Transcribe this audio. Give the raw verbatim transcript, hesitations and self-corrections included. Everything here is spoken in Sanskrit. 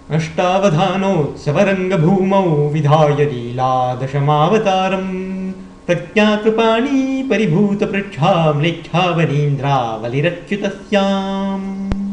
अष्टावधानोत्सवरङ्गभूमौ विधाय लीला दशमावतारम् प्रज्ञाकृपाणि परिभूतपृच्छां लेच्छावनीन्द्रावलिरच्युतस्याम्।